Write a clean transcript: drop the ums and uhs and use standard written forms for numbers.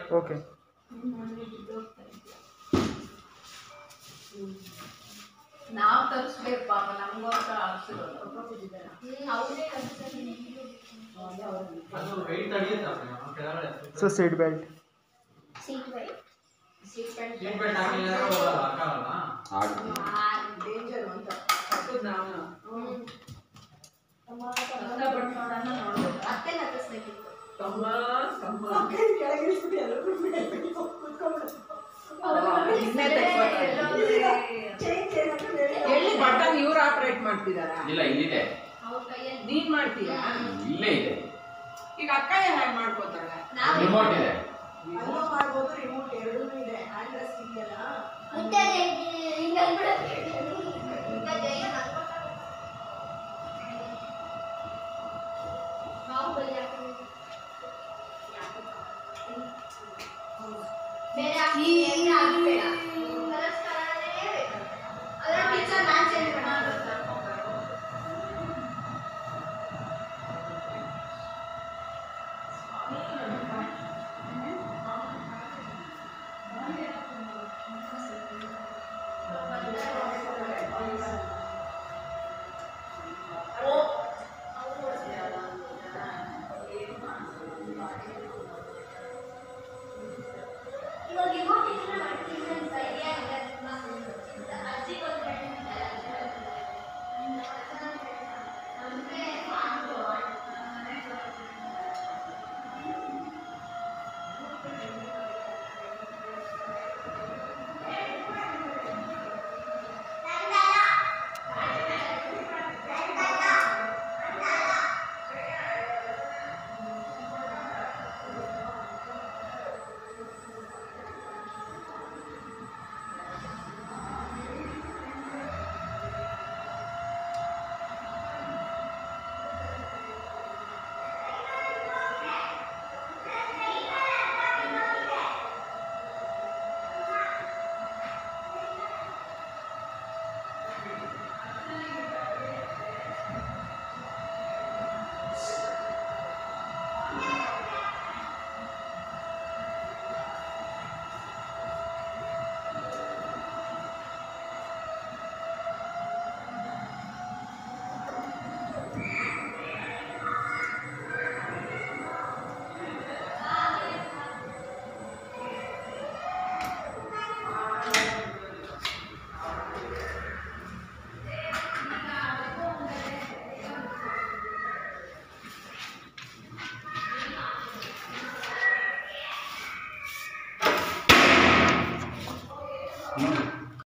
Okay. ನಾವು ತರಿಸ್ಬೇಕು ಪಾಪ ನಮಗೋಸ್ಕರ ಆರಿಸಿರೋದು. ಸೊ ಸೀಟ್ ಬೆಲ್ಟ್ ಡೇಂಜರ್ ಅಂತ ನಾವು ಎಲ್ಲಿ ಬಟನ್ ಇವ್ರು ಆಪರೇಟ್ ಮಾಡ್ತಿದಾರಾ? ಇಲ್ಲ, ಇಲ್ಲಿದೆ. ನೀನ್ ಮಾಡ್ತೀಯಾ? ಇಲ್ಲೇ ಇದೆ. ಈಗ ಅಕ್ಕ ಹೇಗೆ ಮಾಡ್ಕೋತಾಳೆ? ರಿಮೋಟ್ ಇದೆ. ಅಲ್ಲೂ ಮಾಡ್ಬೋದು, ರಿಮೋಟ್ ಎರಡೂ ಇದೆ. ಹ್ಯಾಂಡ್ ರೆಸ್ಟ್ ಇದೆಯಲ್ಲ.